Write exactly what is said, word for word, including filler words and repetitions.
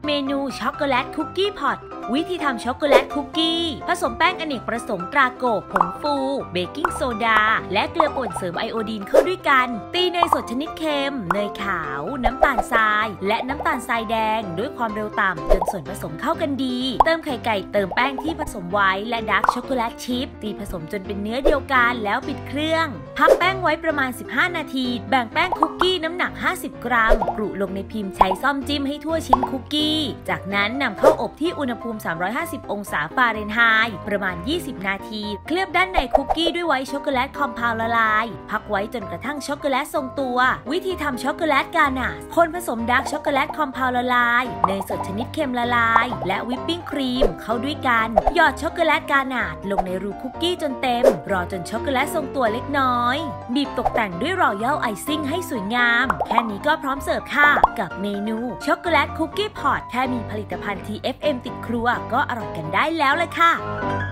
เมนูช็อกโกแลตคุกกี้พอตวิธีทำช็อกโกแลตคุกกี้ผสมแป้งอเนกประสงค์ตราโกบผงฟูเบกกิ้งโซดาและเกลือป่นเสริมไอโอดีนเข้าด้วยกันตีเนยสดชนิดเค็มเนยขาวน้ำตาลทรายและน้ำตาลทรายแดงด้วยความเร็วต่ำจนส่วนผสมเข้ากันดีเติมไข่ไก่เติมแป้งที่ผสมไว้และดาร์กช็อกโกแลตชิพตีผสมจนเป็นเนื้อเดียวกันแล้วปิดเครื่องพักแป้งไว้ประมาณสิบห้านาทีแบ่งแป้งคุกกี้น้ำหนักห้าสิบกรัมกรุลงในพิมพ์ใช้ซ่อมจิ้มให้ทั่วชิ้นคุกกี้จากนั้นนำเข้าอบที่อุณหภูมิสามร้อยห้าสิบองศาฟาเรนไฮต์ประมาณยี่สิบนาทีเคลือบด้านในคุกกี้ด้วยไวท์ช็อกโกแลตคอมเพลละลายพักไว้จนกระทั่งช็อกโกแลตทรงตัววิธีทำช็อกโกแลตกานาชคนผสมดาร์กช็อกโกแลตคอมเพลละลายเนยสดชนิดเค็มละลายและวิปปิ้งครีมเข้าด้วยกันหยอดช็อกโกแลตกานาชลงในรูคุกกี้จนเต็มรอจนช็อกโกแลตทรงตัวเล็กน้อยบีบตกแต่งด้วยรอยัลไอซิ่งให้สวยงามแค่นี้ก็พร้อมเสิร์ฟค่ะกับเมนูช็อกโกแลตคุกกี้พอตแค่มีผลิตภัณฑ์ ที เอฟ เอ็ม ติดครัวก็อร่อยกันได้แล้วเลยค่ะ